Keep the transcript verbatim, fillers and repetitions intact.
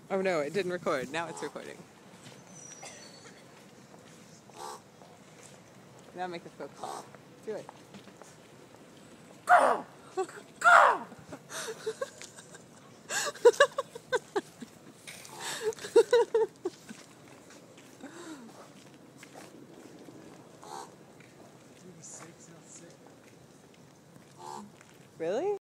Oh no, it didn't record. Now it's recording. Now make us go call. Do it. Call! Call! Really?